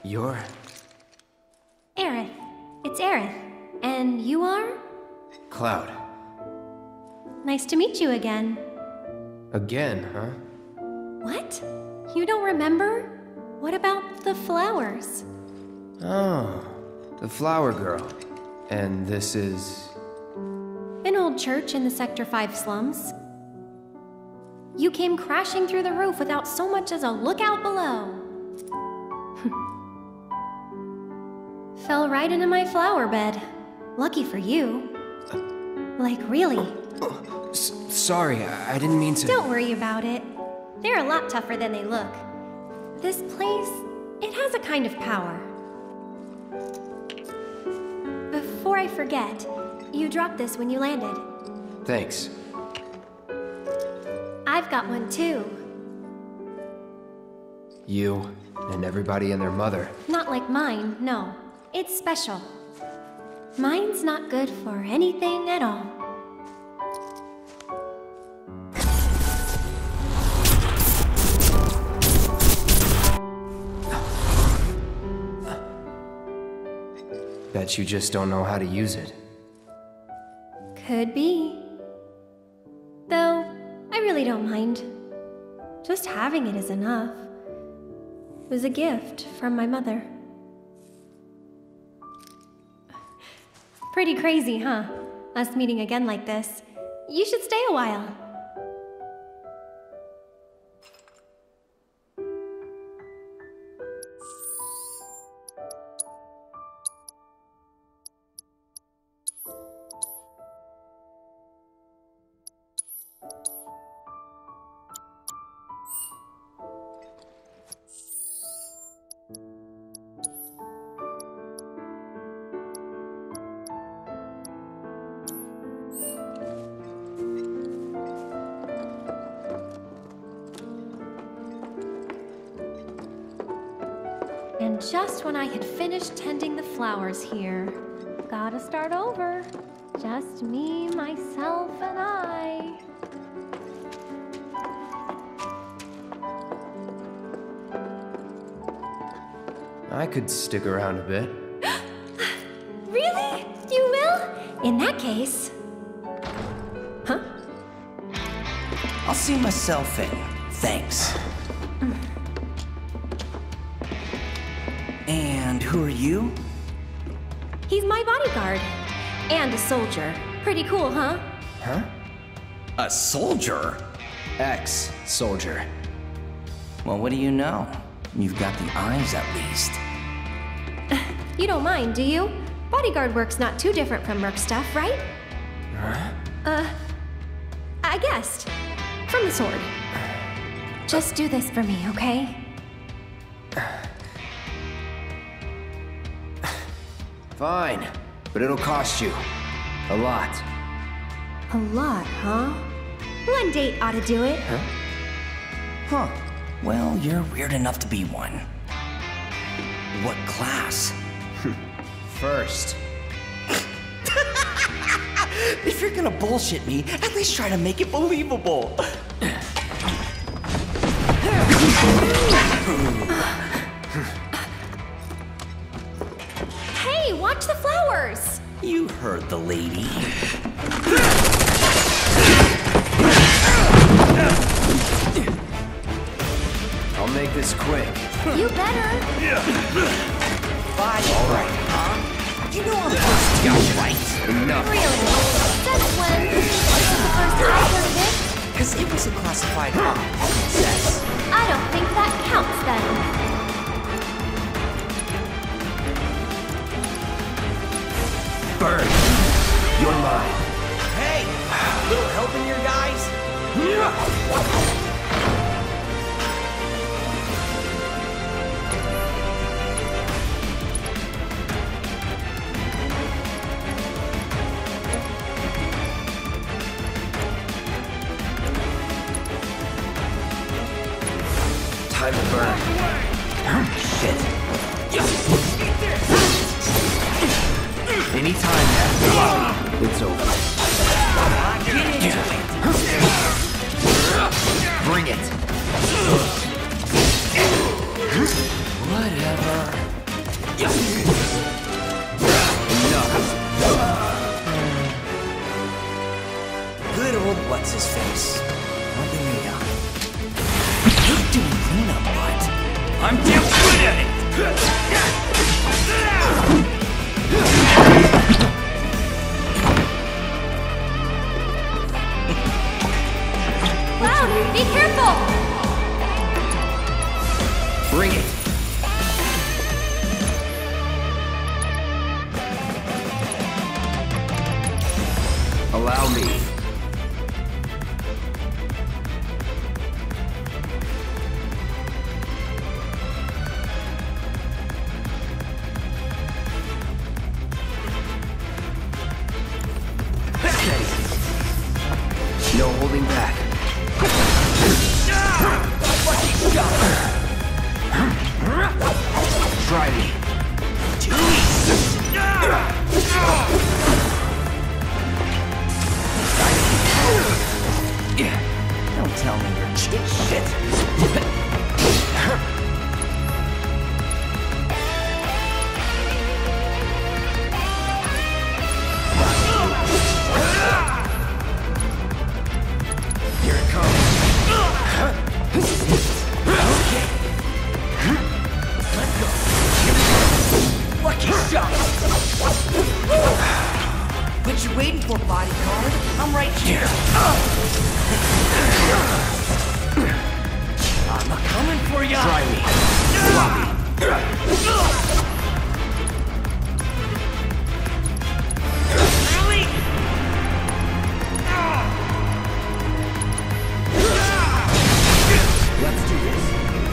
You're... Aerith. It's Aerith. And you are? Cloud. Nice to meet you again. Again, huh? What? You don't remember? What about the flowers? Oh, the flower girl. And this is... An old church in the Sector 5 slums. You came crashing through the roof without so much as a look out below. Fell right into my flower bed. Lucky for you. Like, really. Sorry, I didn't mean to... Don't worry about it. They're a lot tougher than they look. This place, it has a kind of power. Before I forget, you dropped this when you landed. Thanks. I've got one too. You and everybody and their mother. Not like mine, no. It's special. Mine's not good for anything at all. Bet you just don't know how to use it. Could be. Though, I really don't mind. Just having it is enough. It was a gift from my mother. Pretty crazy, huh? Us meeting again like this. You should stay a while. And just when I had finished tending the flowers here, gotta start over. Just me, myself, and I. I could stick around a bit. Really? You will? In that case... Huh? I'll see myself in. Thanks. And who are you? He's my bodyguard. And a soldier. Pretty cool, huh? Huh? A soldier? Ex-soldier. Well, what do you know? You've got the eyes, at least. You don't mind, do you? Bodyguard work's not too different from merc stuff, right? Huh? I guessed. From the sword. Just do this for me, okay? Fine, but it'll cost you. A lot. A lot, huh? One date ought to do it. Huh. Well, you're weird enough to be one. What class? First. If you're gonna bullshit me, at least try to make it believable. Hey, watch the flowers! You heard the lady. I'll make this quick. You better. Bye. All right, huh? You know I'm supposed to go right. Enough. Really? Since when? This is the first I've heard of it. Because it was a classified op, princess. I don't think that counts then. Bird, you're mine. Hey! Little help in here, guys? Time to burn. Shit. Anytime now. It's over. Bring it. Whatever. Good old what's-his-face. Nothing new. Hate doing cleanup, but I'm damn good at it! Cloud, be careful! Bring it. Allow me. No holding back. Try me. Don't tell me you're cheap shit. Here it comes. Let's go. Lucky shot. What you waiting for, bodyguard? I'm right here. I'm coming for ya. Try me. Really? Let's do this.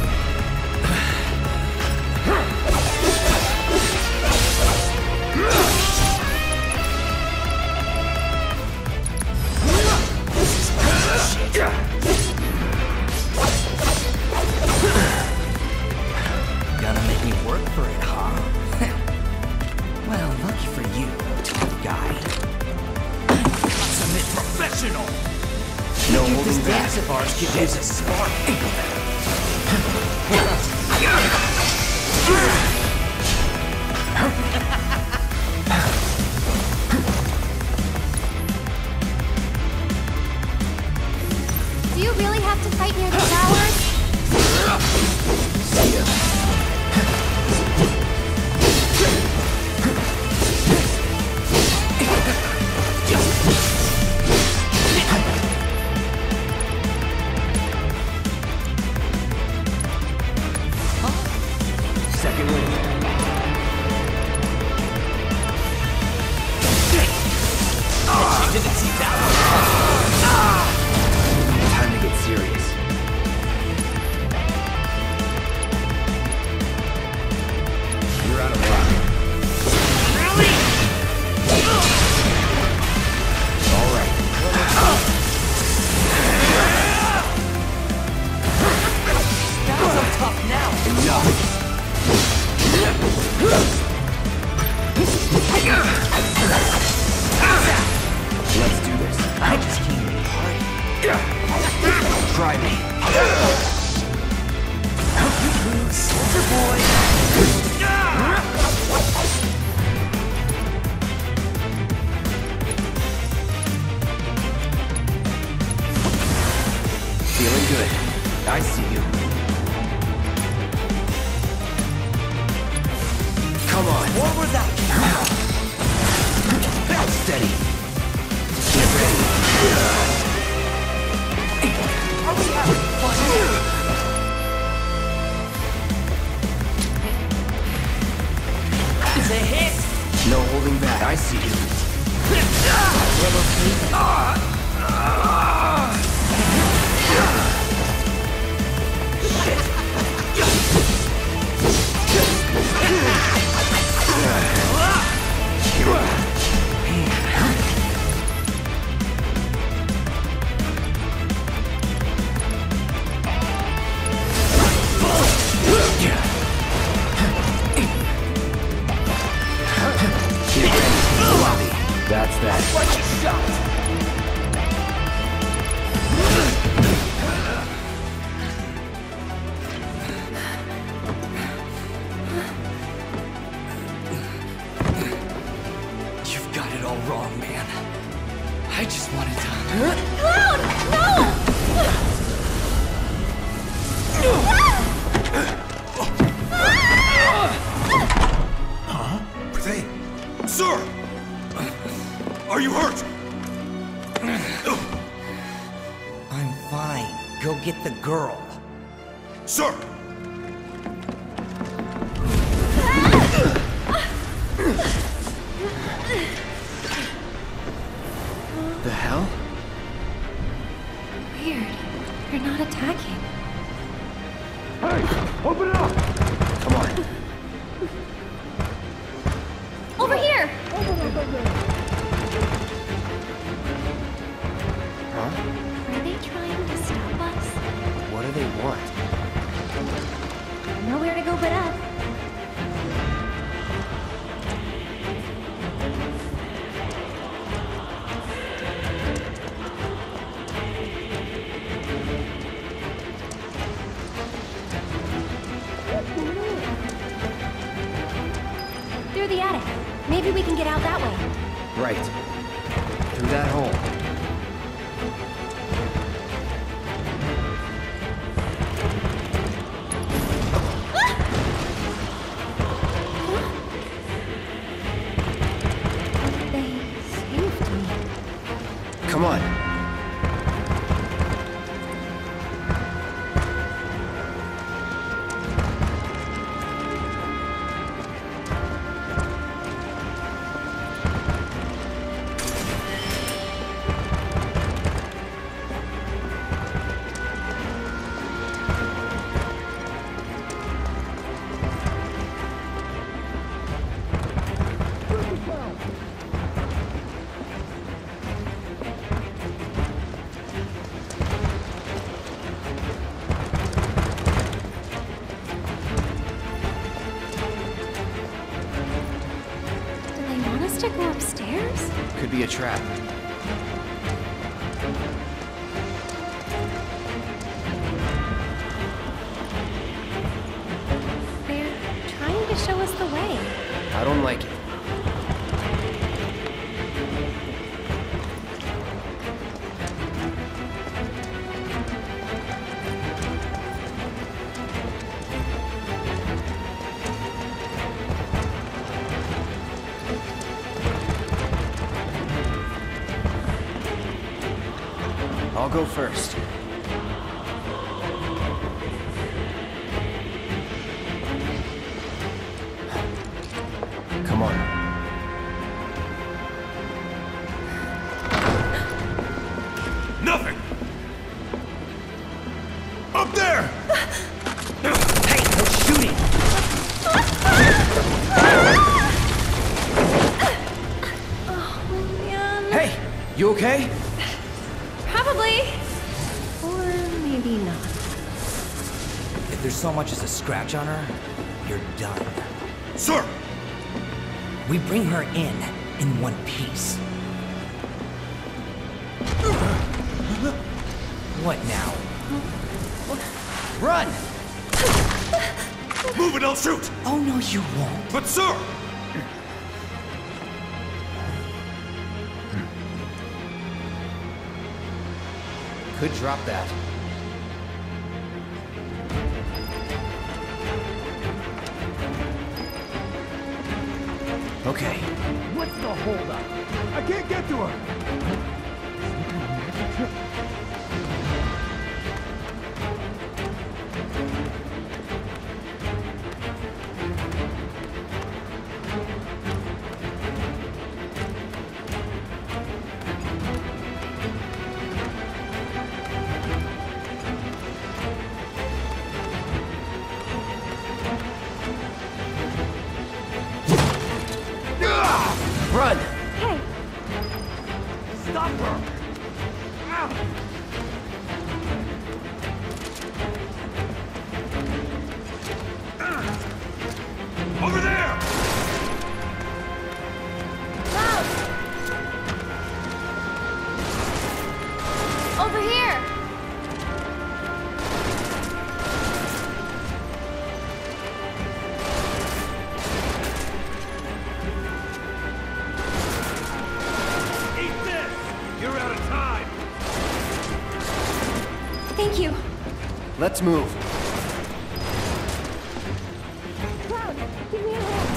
Gonna make me work for it, huh? Well, lucky for you, tough guy. Consummate professional! No Think this holding back. dance of ours could use a spark. Do you really have to fight near the towers? See ya. Second wind. Didn't see that Time to get serious. You're out of luck. Really? All right. That was so tough now. Enough. Let's do this. I just came to party. Try me. Soldier boy. Feeling good. I see you. Come on. Forward that. Steady. Get ready. Are we having fun here? It's a hit. No holding back. I see you. That's that. Lucky shot. girl. Sir! The hell? Weird. They're not attacking. Hey! Open it up! Come on. Over here! Huh? Are they trying to stop us? What do they want? Nowhere to go but up. Through the attic. Maybe we can get out that way. Right. Through that hole. They saved me. Come on. Do they want us to go upstairs? Could be a trap. They're trying to show us the way. I don't like it. I'll go first. Come on. Nothing! Up there! Hey, no shooting! Oh, man. Hey! You okay? Probably. Or maybe not. If there's so much as a scratch on her, you're done. Sir! We bring her in one piece. What now? Run! Move it, I'll shoot! Oh no, you won't. But sir! Could drop that. Okay. What's the holdup? I can't get to her! Run! Hey, Stop her! Ow! Over there! over here. Eat this! You're out of time! Thank you. Let's move. Cloud, give me a hand.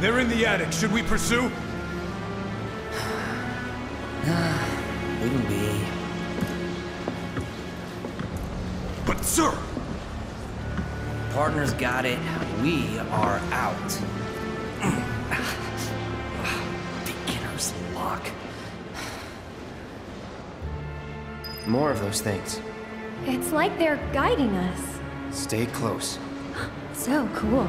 They're in the attic. Should we pursue? Leave him be. But sir! Partners got it. We are out. Beginner's luck. More of those things. It's like they're guiding us. Stay close. So cool.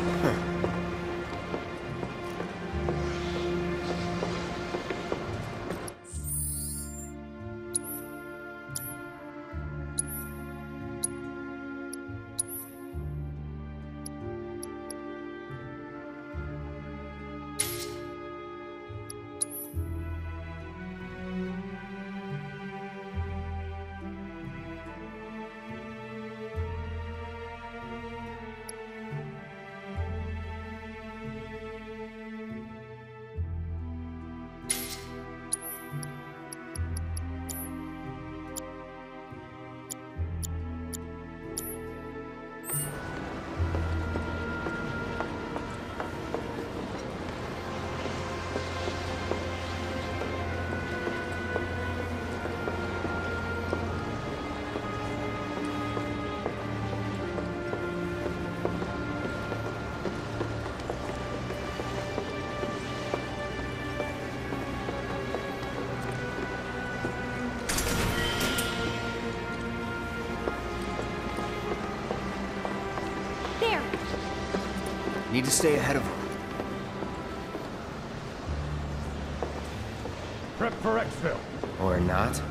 There! Need to stay ahead of them. Prep for exfil. Or not.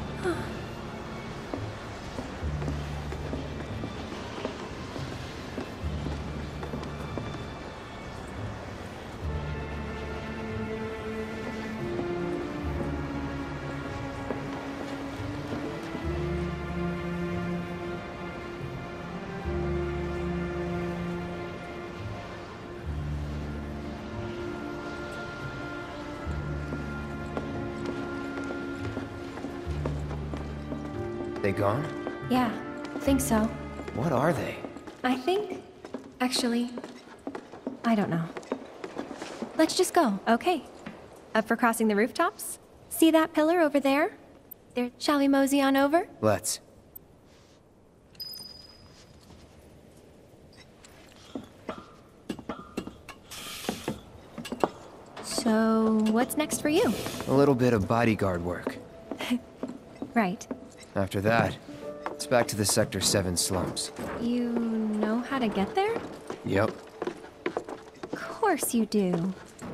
They gone? Yeah, think so. What are they? I think... Actually... I don't know. Let's just go, okay? Up for crossing the rooftops? See that pillar over there? There, shall we mosey on over? Let's. So, what's next for you? A little bit of bodyguard work. Right. After that, it's back to the Sector 7 slums. You know how to get there? Yep. Of course you do.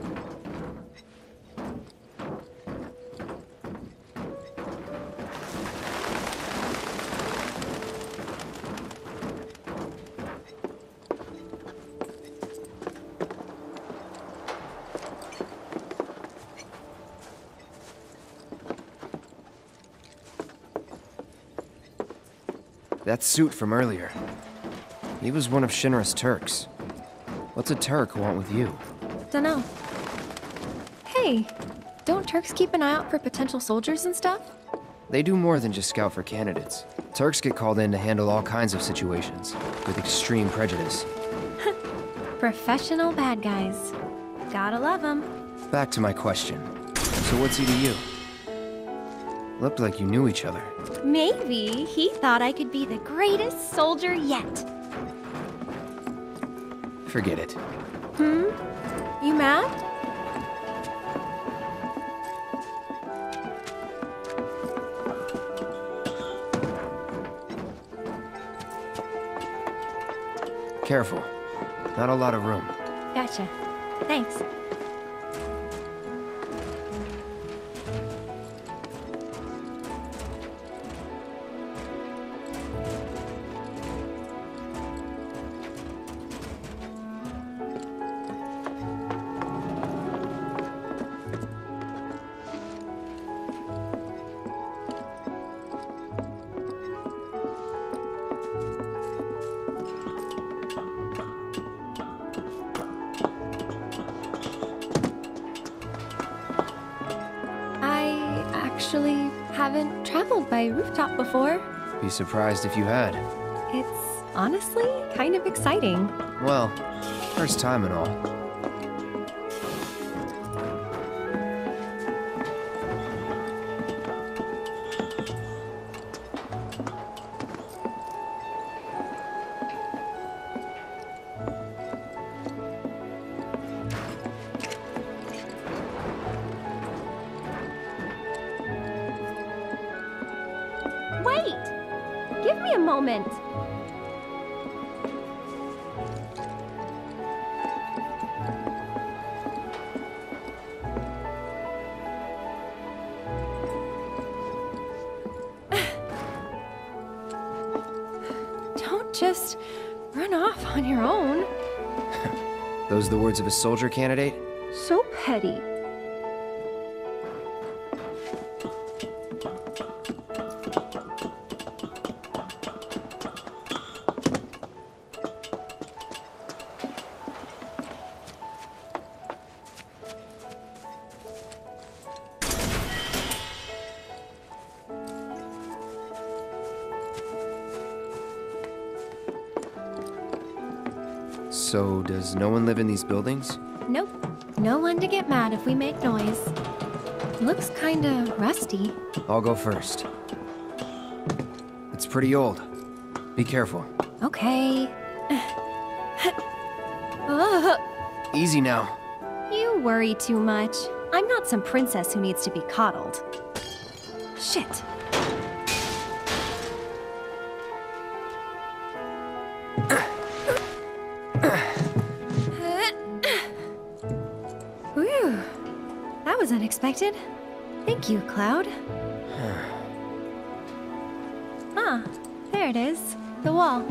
That suit from earlier. He was one of Shinra's Turks. What's a Turk want with you? Dunno. Hey, don't Turks keep an eye out for potential soldiers and stuff? They do more than just scout for candidates. Turks get called in to handle all kinds of situations, with extreme prejudice. Professional bad guys. Gotta love 'em. Back to my question. So what's he to you? Looked like you knew each other. Maybe he thought I could be the greatest soldier yet. Forget it. You mad? Careful. Not a lot of room. Gotcha. Thanks. Actually haven't traveled by rooftop before. Be surprised if you had. It's honestly kind of exciting. Well, first time and all. me a moment. Don't just run off on your own. Those the words of a soldier candidate? So petty. So, does no one live in these buildings? Nope. No one to get mad if we make noise. Looks kinda rusty. I'll go first. It's pretty old. Be careful. Okay. Ugh. Easy now. You worry too much. I'm not some princess who needs to be coddled. Shit. Whew. That was unexpected. Thank you, Cloud. Ah, there it is. The wall.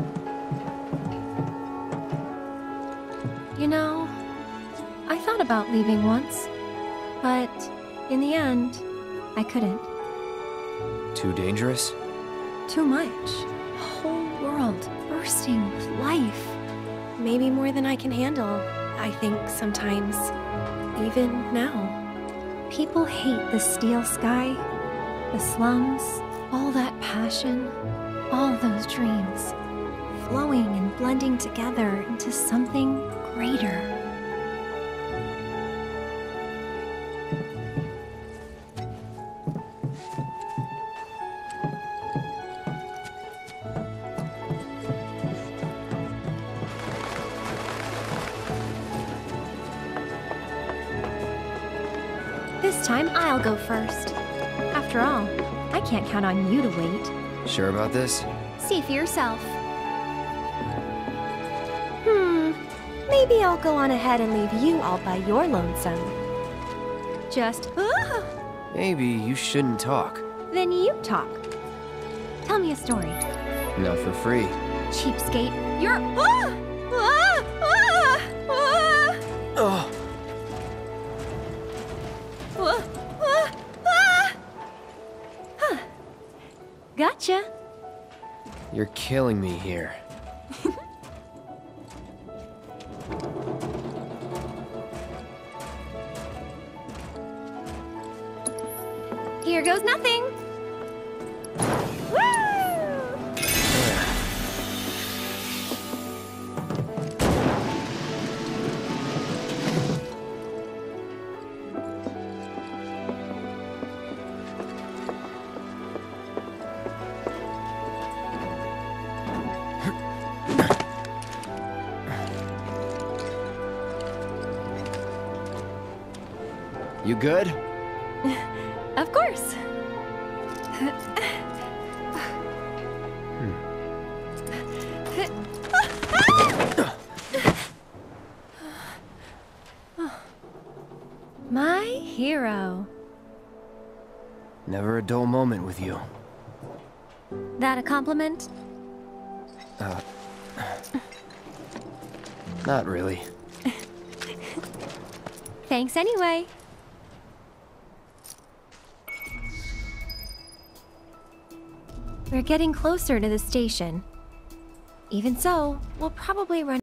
You know, I thought about leaving once, but in the end, I couldn't. Too dangerous? Too much. A whole world bursting with life. Maybe more than I can handle, I think sometimes. Even now. People hate the steel sky, the slums, all that passion, all those dreams, flowing and blending together into something greater. This time, I'll go first. After all, I can't count on you to wait. Sure about this? See for yourself. Maybe I'll go on ahead and leave you all by your lonesome. Just, Maybe you shouldn't talk. Then you talk. Tell me a story. Not for free. Cheapskate, you're, Oh, Gotcha. you're killing me here. Here goes nothing. Woo! You good? Of course. My hero. Never a dull moment with you. That a compliment? Not really. Thanks anyway. We're getting closer to the station. Even so, we'll probably run